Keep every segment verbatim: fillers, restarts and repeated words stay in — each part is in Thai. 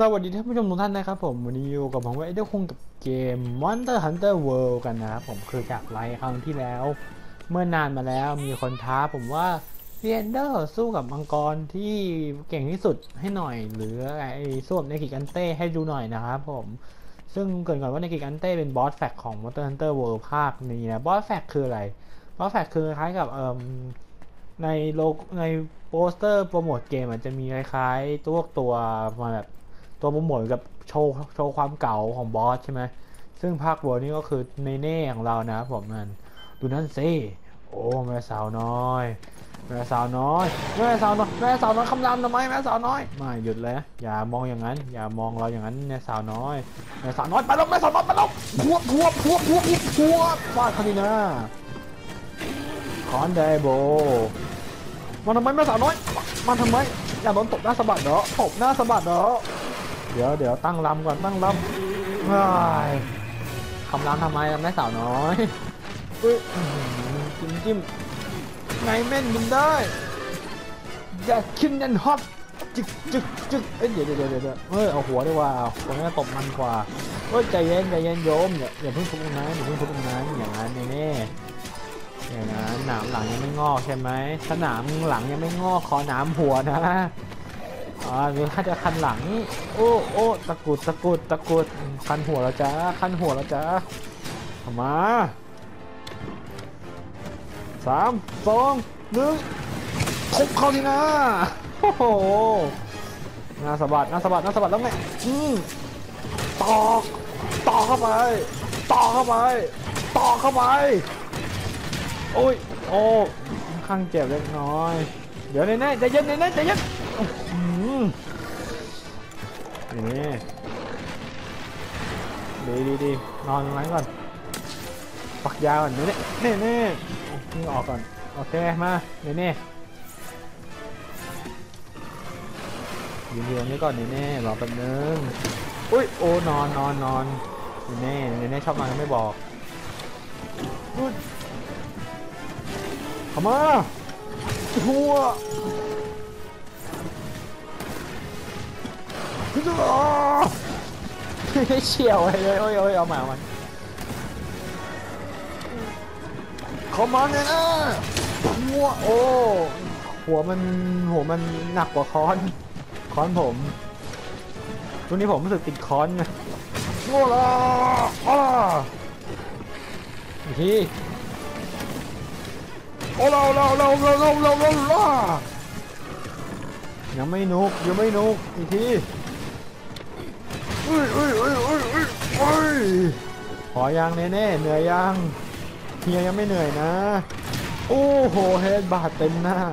วัสดีท่านผู้ชมทุกท่านนะครับผมวันนี้อยู่กับผมว่าไอ้เด้คงกับเกม Monster Hunter World กันนะครับผมคือจากไลฟ์ครั้งที่แล้วเมื่อนานมาแล้วมีคนท้าผมว่าเรียนเดอร์สู้กับมังกรที่เก่งที่สุดให้หน่อยหรือไอ้สู้กับเนกิกันเต้ให้ดูหน่อยนะครับผมซึ่งเกิดก่อนว่าเนกิกันเต้เป็นบอสแฟกของ Monster Hunter World ภาคนี้นะบอสแฟกคืออะไรบอสแฟกคือคล้ายกับเอ่อในโลกในโปสเตอร์โปรโมทเกมอาจจะมีคล้ายๆตัวตัวมาแบบตัวโปรโมทกับโชว์โชว์ความเก่าของบอสใช่ไหมซึ่งภาคเวิร์นี่ก็คือในเน่ของเรานะผมนั่นดูนั่นสิโอ้แม่สาวน้อยแม่สาวน้อยแม่สาวน้อยแม่สาวน้อยคำรามทำไมแม่สาวน้อยไม่หยุดเลยอย่ามองอย่างนั้นอย่ามองเราอย่างนั้นแม่สาวน้อยแม่สาวน้อยไปแล้วแม่สาวน้อยไปแล้วพวกพวกพวกพวกพวกฟาดเขาดีนะคอนไดโบมันทำไมแม่สาวน้อยมันทำไมอย่าโดนตบหน้าสะบัดเนาะตบหน้าสะบัดเนาะเดี๋ยวเดี๋ยวตั้งลำก่อนตั้งลำว้ายคำรามทำไมแม่สาวน้อยอุ้ยจิ้มจิ้มไงเม่นบินได้อย่าคินยันฮอตจึกจึกจึกเอ้ยเดี๋ยวเดี๋ยวเดี๋ยวเฮ้ยเอาหัวดีกว่าคนนี้ตบมันกว่าเฮ้ยใจเย็นใจเย็นโยมอย่าอย่าเพิ่งทุบตรงนั้นอย่าเพิ่งทุบตรงนั้นอย่างนั้นแน่ๆอย่างนั้นหนามหลังยังไม่งอกใช่ไหมถ้าหนามหลังยังไม่งอกขอหนามหัวนะอ่าหรือถ้าจะคันหลังโอ้โอ้ตะกุดตะกุดตะกุดคันหัวแล้วจ้าคันหัวแล้วจ้ามาสามสองหนึ่งทุบเข้าที่หน้าโอ้โหหน้าสะบัดหน้าสะบัดหน้าสะบัดแล้วไงอืมตอกตอกเข้าไปตอกเข้าไปตอกเข้าไปโอ้ยโอ้ข้างเจ็บเล็กน้อยเดี๋ยวแน่ๆใจเย็นแน่ๆใจเย็นนี่ดีดีดีนอนตรงนั้นก่อนปักยาก่อนเน่เน่เน่นี่ออกก่อนโอเคมาเน่เน่ยืนอยู่ตรงนี้ก่อนเน่เน่รอแป๊บนึงอุ้ยโอ้นอนนอนนอนเน่เน่เน่ชอบนอนก็ไม่บอกเข้ามาหัวเฉียวเลยโอ้ยโอ้ยเอามาเอามาเข้ามาเนี่ยนะหัวโอ้หัวมันหัวมันหนักกว่าค้อนค้อนผมช่วงนี้ผมรู้สึกติดค้อนไงโอ้ล่ะอ้าอีกทีโอ้เราเราเราเราเราเราเราล่ะยังไม่นุกยังไม่นุกอีกทีอุ้ยอุ้ยอุ้ยอุ้ยอุ้ยอุ้ยขอยังแน่แน่เหนื่อยยังเฮียยังไม่เหนื่อยนะโอ้โหเฮดบาดเต็มหน้า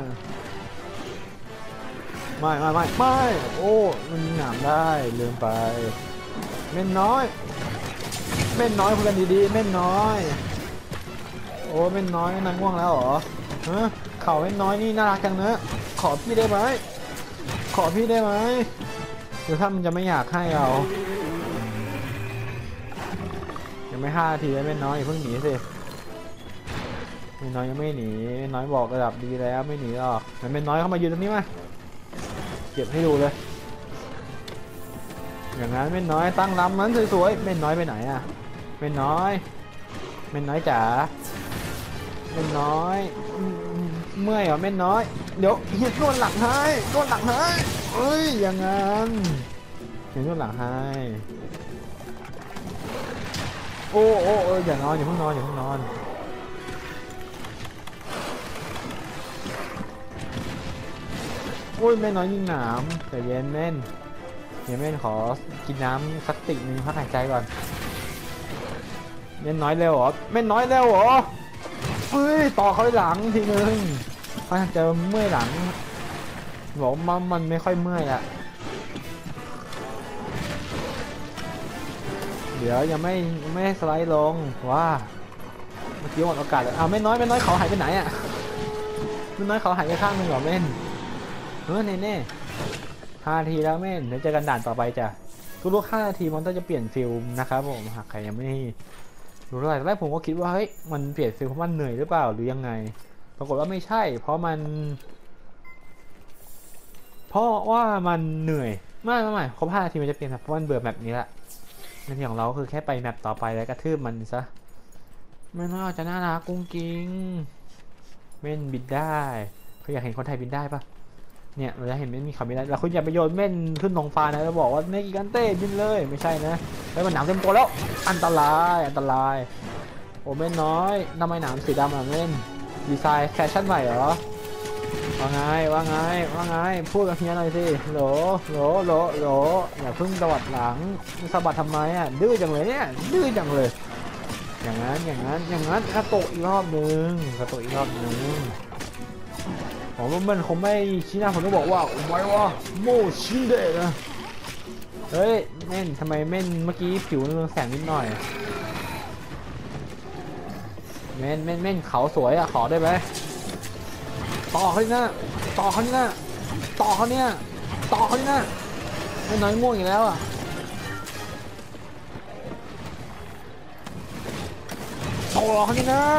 ไม่ไม่ไม่ไม่โอ้มันหนามได้ลืมไปเม่นน้อยเม่นน้อยคุยกันดีๆเม่นน้อยโอ้เม่นน้อยนั่งง่วงแล้วเหรอฮะเข่าเม่นน้อยนี่น่ารักจังเนอะขอพี่ได้ไหมขอพี่ได้ไหมหรือถ้ามันจะไม่อยากให้เรายังไม่ห้านาทีแล้วเม่นน้อยอย่าเพิ่งหนีสิเม่นน้อยยังไม่หนีเม่นน้อยบอกระดับดีแล้วไม่หนีหรอกมันเม่นน้อยเข้ามายืนตรงนี้มาเก็บให้ดูเลยอย่างนั้นเม่นน้อยตั้งลำนั้นสวยๆเม่นน้อยไปไหนอะเม่นน้อยเม่นน้อยจ๋าเม่นน้อยเมื่อยเหรอเม่นน้อยเดี๋ยวเฮียนวดหลังให้นวดหลังให้เอ้ยอย่างนั้นเฮียนวดหลังให้โอ้โอ้เอออย่านอนอย่าเพิ่งนอนอย่าเพิ่งนอนโอ้ยแม่น้อยยิ่งหนามแต่เย็นเม่นเดี๋ยวแม่นขอกินน้ำสักติ่งนึงพักหายใจก่อนแม่น้อยเร็วเหรอแม่น้อยเร็วเหรอเฮ้ยต่อเขาหลังทีนึงพักจะเมื่อยหลังบอกมันมันไม่ค่อยเมื่อยอะเดี๋ยวยังไม่ไม่สไลด์ลงว้าเมื่อกี้หมดโอกาสเลยอ้าวแม่น้อยแม่น้อยเขาหายไปไหนอะแม่น้อยเขาหายไปข้างนึงเหรอแม่นเออเน่เน่ห้านาทีแล้วแม่นเดี๋ยวเจอกันด่านต่อไปจ้ะทุกๆห้านาทีมันก็จะเปลี่ยนฟิลนะครับผมหากใครยังไม่รู้อะไรตอนแรกผมก็คิดว่าเฮ้ยมันเปลี่ยนฟิลเพราะมันเหนื่อยหรือเปล่าหรือยังไงปรากฏว่าไม่ใช่เพราะมันเพราะว่ามันเหนื่อยไม่ไม่ไม่ครบห้านาทีมันจะเปลี่ยนแบบเพราะมันเบื่อแบบนี้ละหน้าที่ของเราคือแค่ไปแมปต่อไปแล้วกระทืบมันซะไม่น่าจะน่ารักกุ้งกิ้งเม่นบินได้เขาอยากเห็นคนไทยบินได้ปะเนี่ยเราจะเห็นเม่นมีเขาบินได้แล้วคุณอย่าไปโยนเม่นขึ้นท้องฟ้านะแล้วบอกว่าเนกิกันเต้บินเลยไม่ใช่นะแล้วมันหนามเต็มตัวแล้วอันตรายอันตรายโอ้เม่นน้อยทำไมหนามสีดำอ่ะเม่นดีไซน์แฟชั่นใหม่เหรอว่าไงว่าไงว่าไงพูดกับเฮียหน่อยสิโหลโหลโหลโหลอย่าเพิ่งตวัดหลังสะบัดทำไมอ่ะดื้อจังเลยเนี่ยดื้อจังเลยอย่างนั้นอย่างนั้นอย่างนั้นกระโตกอีกรอบหนึ่งกระโตกอีกรอบหนึ่งผมว่ามันคงไม่ชี้หน้าผมต้องบอกว่าไว้ว่าโมชินเดะนะเฮ้ยเม่นทำไมเม่นเมื่อกี้ผิวเรืองแสงนิดหน่อยเม่นเม่นเม่นเขาสวยอ่ะขอได้ไหมต่อเขาเนี่ยต่อเขาเนี่ยต่อเขาเนี่ยต่อเขาเนี่ยไม่น้อยง่วงอีกแล้วอ่ะต่อเขาเนี่ยนะ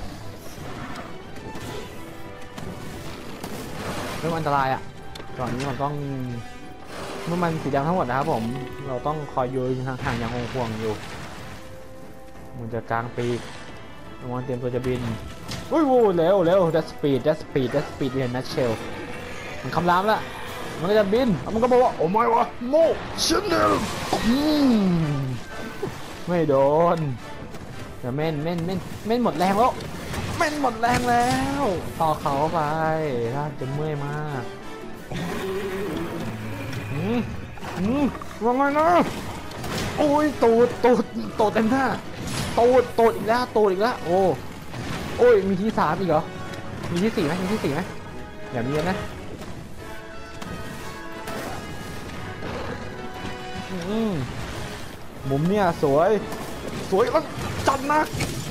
เรื่องอันตรายอ่ะตอนนี้เราต้องเมื่อมันสีดำทั้งหมดนะครับผมเราต้องคอยโยนห่างๆอย่างห่วงๆอยู่มันจะกลางปีกระวังเตรียมตัวจะบินอุ้ยวูเร็วเร็ว that speed that speed that speed เรียนนัทเชลมันคำรามละมันก็จะบินมันก็บอกว่าโอ้ไม่วะโมชินเดลไม่โดนแต่เม่นเม่นเม่นเม่นหมดแรงแล้วเม่นหมดแรงแล้วต่อเขาไปถ้าจะเมื่อยมากอืมอืมว่าไงนะโอ้ยตูดตูดตูดเต็มหน้าตูดตูดอีกแล้วตูดอีกแล้วโอ้โอ้ยมีที่สามอีกเหรอมีที่สี่ไหมมีที่สี่ไหมอย่ามีนะอืมมุมเนี่ยสวยสวยแล้วจัดนะ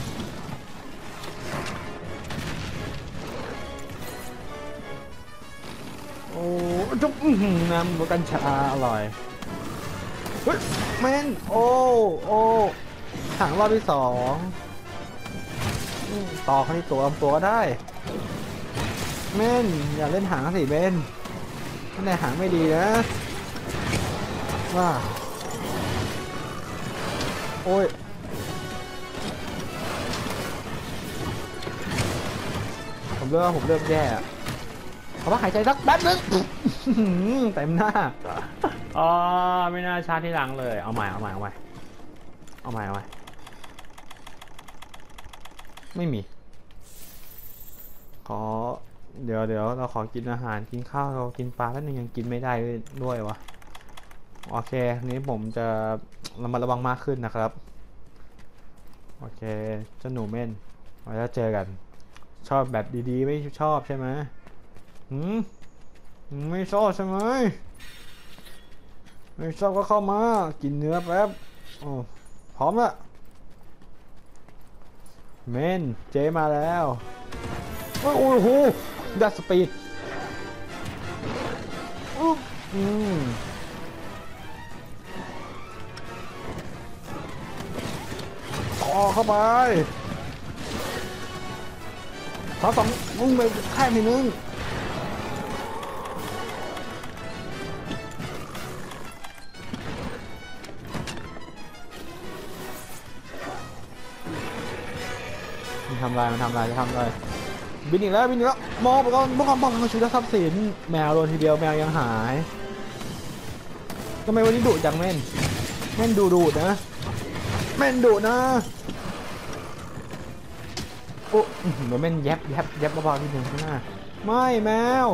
โอ้จุ๊บน้ำรสกัญชาอร่อยเฮ้ยแมนโอ้โอ้หางรอบที่สองต่อเขาที่ตัวลำตัวก็ได้เม่นอย่าเล่นหางสิเบนถ้าในหางไม่ดีนะว่าโอ้ยผมเริ่มผมเริ่มแย่เขาว่าหายใจสักแป๊บนึงเต็มหน้าอ๋อไม่น่าชาร์จที่หลังเลยเอาใหม่เอาใหม่เอาใหม่เอาใหม่เอาใหม่ไม่มีขอเดี๋ยวเดี๋ยวเราขอกินอาหารกินข้าวเรากินปลาแล้วนึงยังกินไม่ได้ด้วยวะโอเคนี้ผมจะระมัดระวังมากขึ้นนะครับโอเคเจ้าหนูเม่นไว้แล้วเจอกันชอบแบบดีๆไม่ชอบใช่ไหมหืมไม่ชอบใช่ไหมไม่ชอบก็เข้ามากินเนื้อแป๊บโอ้พร้อมละเมนเจมาแล้วโอ้โหดัดสปีดอุ๊บอืมต่อเข้าไปขอสองมึงไปแค่ทีนึงมันทำลายมันทำลายจะทำลายบินอีกแล้วบินอีกแล้วมองไปก่อนเมื่อความป้องกันชีวิตและทรัพย์สินแมวโดนทีเดียวแมวยังหายทำไมวันนี้ดุจังเม่นเม่นดุดุนะเม่นดุนะโอ้เหมือนเม่นแยบแยบแยบเบาๆนิดนึงข้างหน้าไม่แมว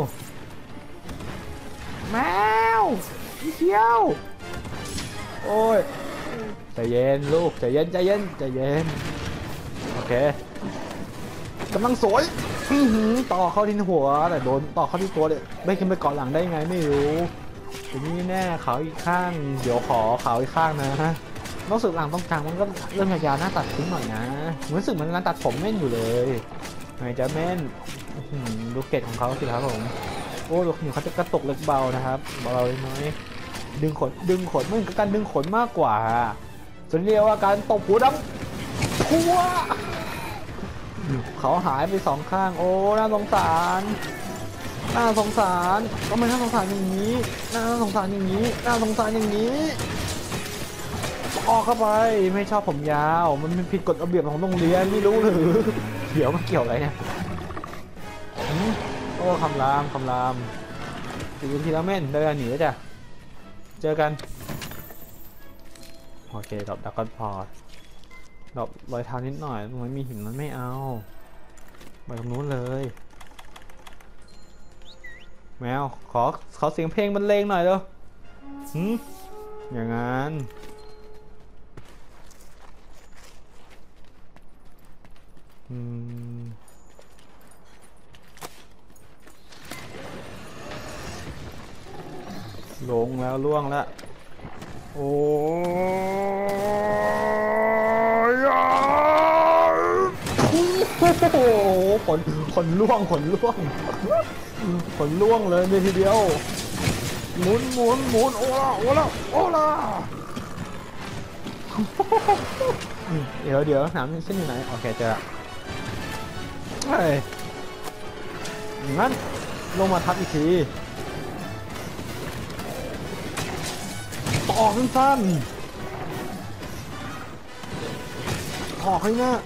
แมวพี่เชี่ยวโอ้ยใจเย็นลูกใจเย็นใจเย็นใจเย็นโอเคกำลังสวยต่อเข้าที่หัวแต่โดนต่อเข้าที่ตัวเลยไม่ขึ้นไปเกาะหลังได้ไงไม่รู้ทีนี้แน่เขาอีกข้างเดี๋ยวขอเขาอีกข้างนะฮะรู้สึกหลังตรงกลางมันก็เริ่มยาวๆหน้าตัดทิ้งหน่อยนะรู้สึกมันร้านตัดผมเม่นอยู่เลยไงจะเม่นดูเกล็ดของเขาสิครับผมโอ้ลูกหนูเขาจะกระตุกเล็กเบานะครับเบาๆน้อยดึงขนดึงขนมันก็การดึงขนมากกว่าส่วนเรียกว่าการตบหัวดำทั่วเขาหายไปสองข้างโอ้น่าสงสารน่าสงสารก็ไม่น่าสงสารอย่างนี้น่าสงสารอย่างนี้น่าสงสารอย่างนี้ออกเข้าไปไม่ชอบผมยาวมันเป็นผิดกฎระเบียบของโรงเรียนไม่รู้หรือเดี๋ยวมันเกี่ยวอะไรเนี่ยโอ้คำรามคำรามตีทีละเม่นเดินหนีแล้วจ้ะเจอกันโอเคดรอปดักกันพอร์ตดรอปรอยเท้านิดหน่อยมันมีหินมันไม่เอาไปตรงนู้นเลยแมวขอขอเสียงเพลงบรรเลงหน่อยเร็วหืมอย่างนั้นอืมลงแล้วล่วงแล้วโอ้ยโอ้โหขนขนล่วงขนล่วงขนล่วงเลยในทีเดียวหมุนหมุนหมุนโอ้ละโอ้ละโอ้ละเดี๋ยวเดี๋ยวหนามเส้นอยู่ไหนโอเคเจอเฮ้ยงั้นลงมาทับอีกทีต่อสั้นๆออกให้หน้า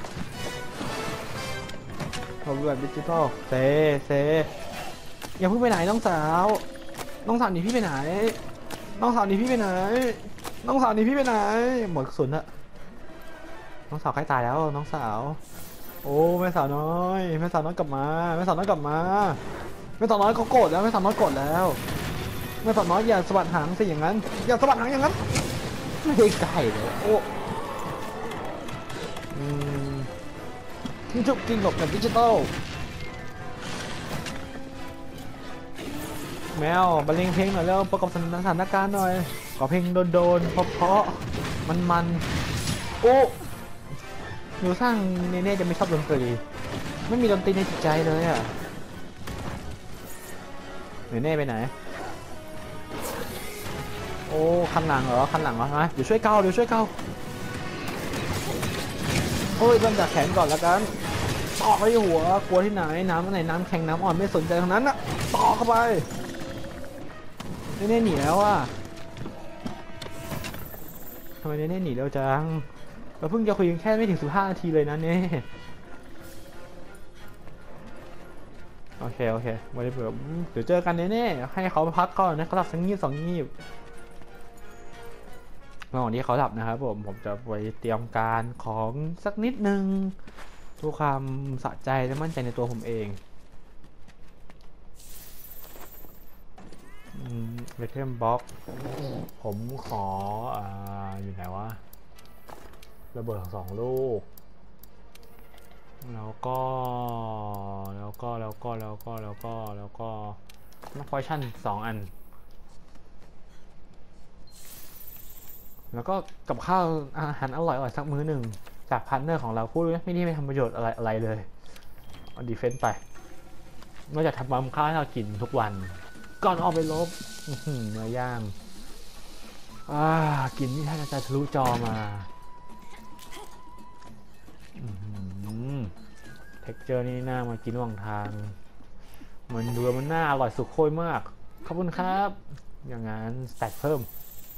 ทำแบบดิจิตอลเซเซอย่าเพิ่งไปไหนน้องสาวน้องสาวหนีพี่ไปไหนน้องสาวหนีพี่ไปไหนน้องสาวหนีพี่ไปไหนหมดกระสุนละน้องสาวใกล้ตายแล้วน้องสาวโอ้แม่สาวน้อยแม่สาวน้อยกลับมาแม่สาวน้อยกลับมาแม่สาวน้อยเขาโกรธแล้วแม่สาวน้อยโกรธแล้วแม่สาวน้อยอย่าสะบัดหางสิอย่างนั้นอย่าสะบัดหางอย่างนั้นไม่ได้ไก่เลยโอ้อืมจุกกินกับแบบดิจิตอลแมวบรรเลงเพลงหน่อยแล้วประกอบสถานการณ์หน่อยขอเพลงโดนๆเพราะๆมันๆโอ้หนูสร้างเนเน่จะไม่ชอบดนตรีไม่มีดนตรีในจิตใจเลยอ่ะเนเน่ไปไหนโอ้คันหลังเหรอคันหลังเหรอฮะเดี๋ยวช่วยเกาเดี๋ยวช่วยเกาโอ้ยเริ่มจากแขนก่อนแล้วกันต่อเข้าที่หัวกลัวที่ไหนน้ำไหนน้ำแข็งน้ำอ่อนไม่สนใจทั้งนั้นอ่ะต่อเข้าไปเนเน่หนีแล้วอ่ะทำไมเนเน่หนีเร็วจังเราเพิ่งจะคุยกันแค่ไม่ถึงสิบห้านาทีเลยนะเนี่ยโอเคโอเคไม่ได้เผื่อเดี๋ยวเจอกันแน่ๆให้เขาพักก่อนนะเขาหลับสักงีบสองงีบระหว่างที่เขาหลับนะครับผมผมจะไปเตรียมการของสักนิดนึงเพื่อความสะใจและมั่นใจในตัวผมเองเบเทมบ็อกผมขออ่าอยู่ไหนวะระเบิดสองลูกแล้วก็แล้วก็แล้วก็แล้วก็แล้วก็แล้วก็นักพอยชั่นสองอันแล้วก็กับข้าวอาหารอร่อยๆสักมื้อหนึ่งจากพาร์ทเนอร์ของเราพูดไม่ได้ไม่ทำประโยชน์อะไรอะไรเลยเอาดีเฟนต์ไปนอกจากทำบำข้าวให้เรากินทุกวันก่อนออกไปลบเนื้อย่างอ่ากินนี่ถ้าจะทะลุจอมาเท็กเจอร์นี่น่ามากินระหว่างทางมันดูมันน่าอร่อยสุดโคตรมากขอบคุณครับอย่างนั้นสแต็กเพิ่ม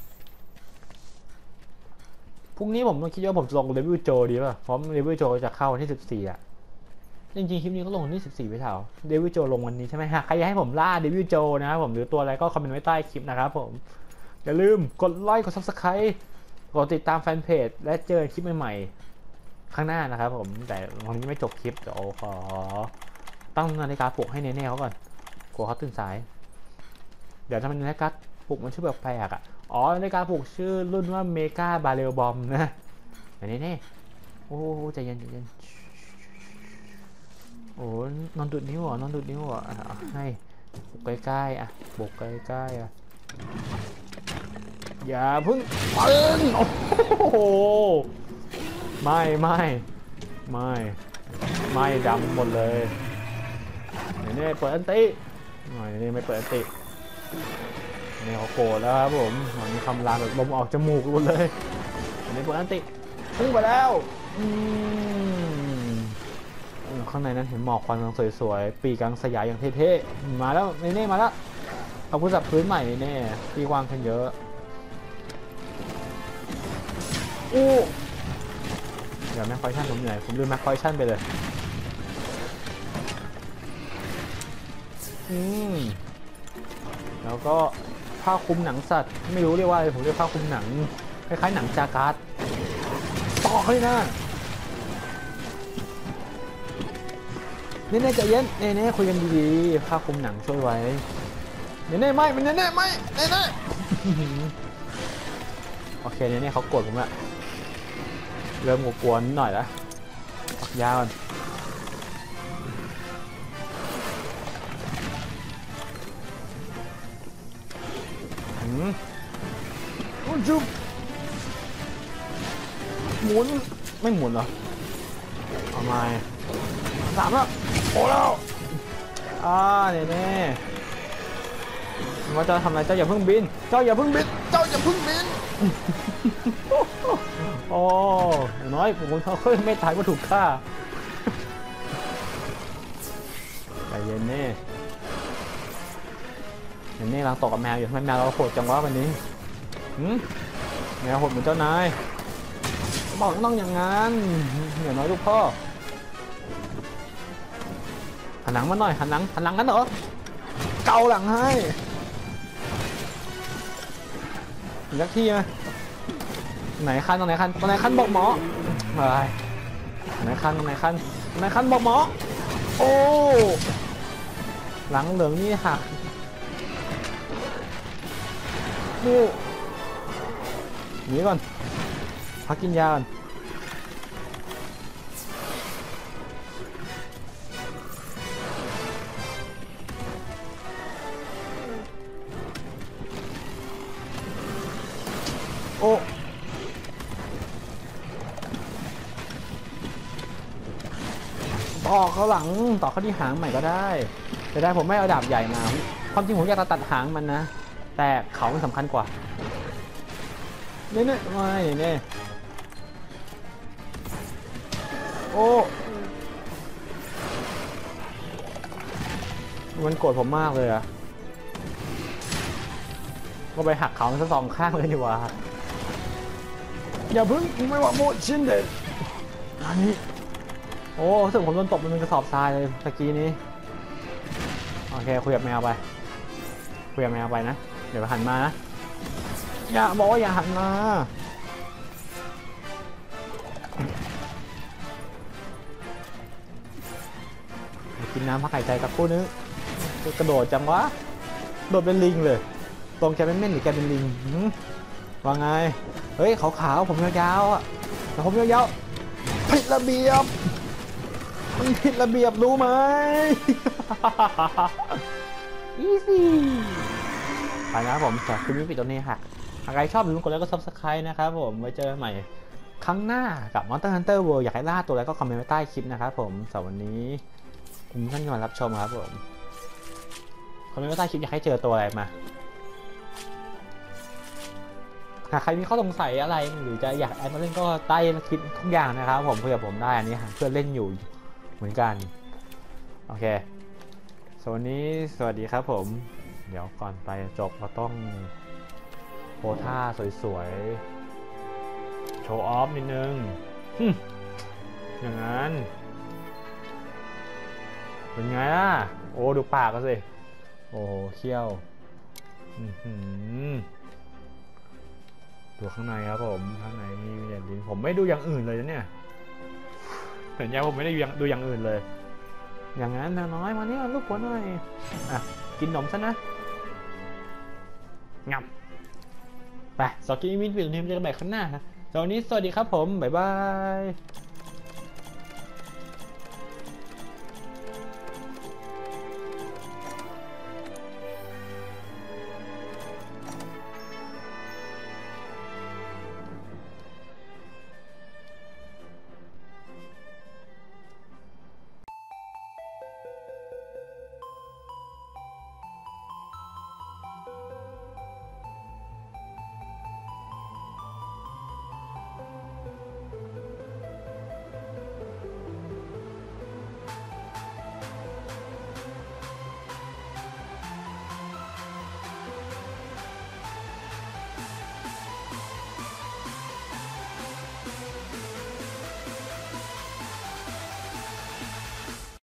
พรุ่งนี้ผมคิดว่าผมจะลงเรวิวโจดีป่ะเพราะเรวิวโจจะเข้าวันที่สิบสี่อ่ะจริงๆคลิปนี้ก็ลงวันที่สิบสี่ไปเท่าเรวิวโจลงวันนี้ใช่ไหมฮะใครอยากให้ผมล่าเรวิวโจนะครับผมหรือตัวอะไรก็คอมเมนต์ไว้ใต้คลิปนะครับผมอย่าลืมกดไลค์กด ซับสไครบ์ กดติดตามแฟนเพจและเจอคลิปใหม่ๆข้างหน้านะครับผมแต่วันนี้ไม่จบคลิปเดี๋ยวขอตั้งนาฬิกาปลุกให้เน่ๆเขาก่อนกลัวเขาตื่นสายเดี๋ยวทำเป็นนาฬิกาปลุกมันชื่อแบบแปลกอ่ะอ๋อนาฬิกาปลุกชื่อรุ่นว่าเมกาบาเรลบอมนะเน่ๆโอ้ใจเย็นใจเย็นโอ้นอนดุดนิ้วอ่ะนอนดุดนิ้วอ่ะให้ปลุกใกล้ๆอ่ะปลุกใกล้ๆอ่ะอย่าเพิ่งปืนโอ้โหไม่ไม่ไม่ไม่ดำหมดเลยนี่เปิดอันติหน่อยนี่ไม่เปิดอันตินี่เขาโกรธแล้วครับผมมันมีคำรามแบบลมออกจมูกหมดเลยนี่เปิดอันติพุ่งไปแล้วอืมข้างในนั้นเห็นหมอกควันกำลังสวยๆปีกกำลังสยายอย่างเท่ๆมาแล้วเน่ๆมาแล้วเอาผู้สับพื้นใหม่เน่ปีกว้างขึ้นเยอะโอ้เดี๋ยวแม็กคอยชั่นผมเหนื่อยผมลืมแม็กคอยชั่นไปเลยอืมแล้วก็ผ้าคลุมหนังสัตว์ไม่รู้เรียกว่าอะไรผมเรียกผ้าคลุมหนังคล้ายๆหนังจาการ์ดต่อเขาเลยนะเน่ๆใจเย็นเน่ๆคุยกันดีๆผ้าคลุมหนังช่วยไว้เน่ๆไม่เน่ๆไม่เน่ๆโอเคเน่ๆเขาโกรธผมละเริ่มกวนๆหน่อยละปักยาวอืมจุ๊บหมุนไม่หมุนเหรอเอามาสามแล้วโอ้แล้วอ่าเนี่ยแน่ว่าจะทำอะไรเจ้าอย่าเพิ่งบินเจ้าอย่าเพิ่งบินเจ้าอย่าเพิ่งบินโอ้น้อยผมเขาเคยไม่ตายก็ถูกฆ่าใจเย็นเน่เห็นนี่กำลังตกกับแมวอยู่ทำไมแมวเราโหดจังวะวันนี้แมวโหดเหมือนเจ้านายบอกต้องอย่างนั้นเดี๋ยวน้อยลูกพ่อหันหลังมาหน่อยหันหลังหันหลังนั้นเหรอเกาหลังให้ยักที่ไหมไหนคันตรงไหนคันตรงไหนคันบอกหมออะไรไหนคันตรงไหนคันตรงไหนคันบอกหมอโอ้หลังเหลืองนี่หักนี่หนีก่อนพักกินยาก่อนโอ้ต่อเขาหลังต่อเขาที่หางใหม่ก็ได้แต่ได้ผมไม่เอาดาบใหญ่มาความจริงผมอยากตัดหางมันนะแต่เขามันสำคัญกว่าเนี่ยเนี่ยไม่เนี่ยโอ้มันโกรธผมมากเลยอะก็ไปหักเขาทั้งสองข้างเลยดีกว่าอย่าพึ่งไม่ว่าโมชินเด็ดอันนี้โอ้รู้สึกผมโดนตบมันเป็นกระสอบทรายเลยตะกี้นี้โอเคคุยกับแมวไปคุยกับแมวไปนะเดี๋ยวหันมานะอย่าบอกว่าอย่าหันมากินน้ำพักหายใจสักครู่นึงกระโดดจังวะโดดเป็นลิงเลยตรงแกเป็นเม่นหรือแกเป็นลิงว่าไงเฮ้ยขาวๆผมยาวๆอ่ะแต่ผมยาวๆผิดระเบียบมันผิดระเบียบรู้ไหมอีซี่ไปนะผมแต่คลิปนี้ปิดตรงนี้ค่ะหากใครชอบอย่าลืมกดไลค์กดซับสไครต์นะครับผมไว้เจอกันใหม่ครั้งหน้ากับ Monster Hunter World อยากให้ล่าตัวอะไรก็คอมเมนต์ไว้ใต้คลิปนะครับผมสำหรับวันนี้คุณท่านที่มารับชมครับผมคอมเมนต์ไว้ใต้คลิปอยากให้เจอตัวอะไรมาหากใครมีข้อสงสัยอะไรหรือจะอยากแอดมาเล่นก็ใต้คลิปทุกอย่างนะครับผมคุยกับผมได้อันนี้เพื่อนเล่นอยู่เหมือนกันโอเคสวัสดีสวัสดีครับผมเดี๋ยวก่อนไปจบเราต้องโพท่าสวยๆโชว์ออฟนิดนึงอย่างนั้นเป็นไงล่ะโอ้ดูปากก็สิโอ้เขี้ยวดูข้างในครับผมข้างในมีอย่างดินผมไม่ดูอย่างอื่นเลยนะเนี่ยสัญญาผมไม่ได้ดูอย่างอื่นเลยอย่างนั้นนน้อยมาเนี่ยลูกหัวหน่อยอ่ะกินนมซะนะงับไปสกินมินฟิลทีมเจอกันใหม่ข้างหน้านะตอนนี้สวัสดีครับผมบ๊ายบาย